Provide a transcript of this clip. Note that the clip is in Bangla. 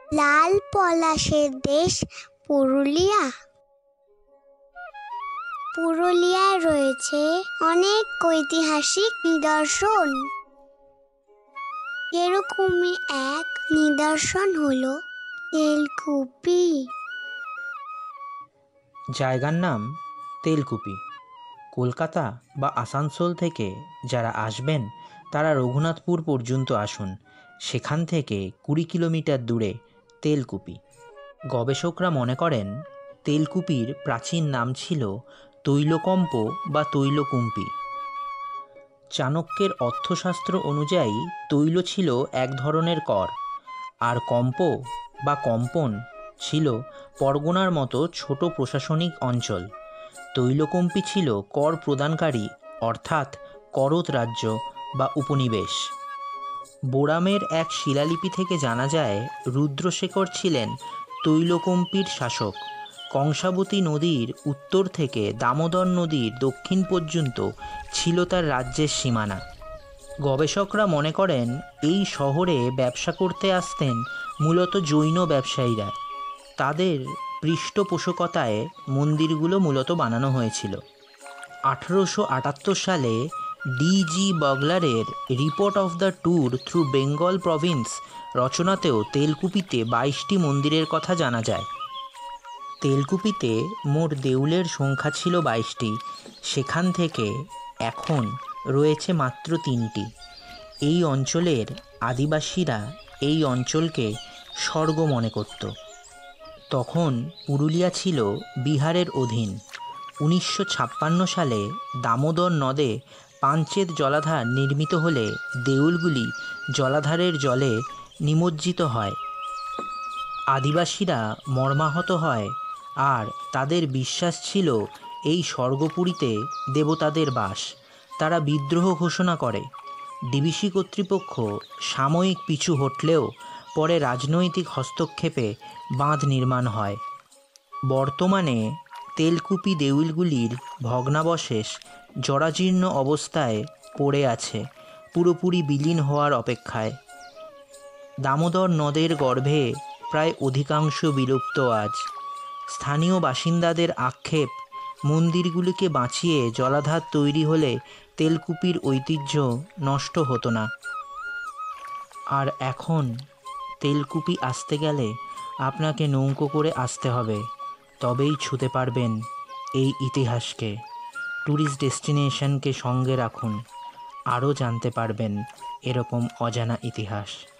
লাল পলাশের দেশ পুরুলিয়া। পুরুলিয়ায় রয়েছে অনেক ঐতিহাসিক নিদর্শন। এরকমই এক নিদর্শন হলো তেলকুপি। জায়গার নাম তেলকুপি। কলকাতা বা আসানসোল থেকে যারা আসবেন তারা রঘুনাথপুর পর্যন্ত আসুন, সেখান থেকে 20 কিলোমিটার দূরে তেলকুপি। গবেষকরা মনে করেন তেলকুপির প্রাচীন নাম ছিল তৈলকম্প বা তৈলকুম্পি। চাণক্যের অর্থশাস্ত্র অনুযায়ী তৈল ছিল এক ধরনের কর, আর কম্প বা কম্পন ছিল পরগনার মতো ছোট প্রশাসনিক অঞ্চল। তৈলকম্পি ছিল কর প্রদানকারী, অর্থাৎ করত রাজ্য বা উপনিবেশ। বোরামের এক শিলালিপি থেকে জানা যায় রুদ্রশেখর ছিলেন তৈলকম্পির শাসক। কংসাবতী নদীর উত্তর থেকে দামোদর নদীর দক্ষিণ পর্যন্ত ছিল তার রাজ্যের সীমানা। গবেষকরা মনে করেন এই শহরে ব্যবসা করতে আসতেন মূলত জৈন ব্যবসায়ীরা। তাদের পৃষ্ঠপোষকতায় মন্দিরগুলো মূলত বানানো হয়েছিল। 1878 সালে ডি.জি. বগলারের report of the tour through Bengal province রচনাতেও তেলকুপিতে 22টি মন্দিরের কথা জানা যায়। তেলকুপিতে মোট দেউলের সংখ্যা ছিল 22টি, সেখান থেকে এখন রয়েছে মাত্র 3টি। এই অঞ্চলের আদিবাসীরা এই অঞ্চলকে স্বর্গ মনে করত। তখন পুরুলিয়া ছিল বিহারের অধীন। 1956 সালে দামোদর নদে পাঞ্চেত জলাধার নির্মিত হলে দেউলগুলি জলাধারের জলে নিমজ্জিত হয়। আদিবাসীরা মর্মাহত হয়, আর তাদের বিশ্বাস ছিল এই স্বর্গপুরীতে দেবতাদের বাস। তারা বিদ্রোহ ঘোষণা করে। ডিভিসি কর্তৃপক্ষ সাময়িক পিছু হটলেও পরে রাজনৈতিক হস্তক্ষেপে বাঁধ নির্মাণ হয়। বর্তমানে তেলকুপি দেউলগুলির ভগ্নাবশেষ জরাজীর্ণ অবস্থায় পড়ে আছে, পুরোপুরি বিলীন হওয়ার অপেক্ষায়। দামোদর নদের গর্ভে প্রায় অধিকাংশ বিলুপ্ত আজ। স্থানীয় বাসিন্দাদের আক্ষেপ, মন্দিরগুলিকে বাঁচিয়ে জলাধার তৈরি হলে তেলকুপির ঐতিহ্য নষ্ট হতো না। আর এখন তেলকুপি আসতে গেলে আপনাকে নৌকো করে আসতে হবে, তবেই ছুঁতে পারবেন এই ইতিহাসকে। ট্যুরিস্ট ডেস্টিনেশনকে সঙ্গে রাখুন, আরও জানতে পারবেন এরকম অজানা ইতিহাস।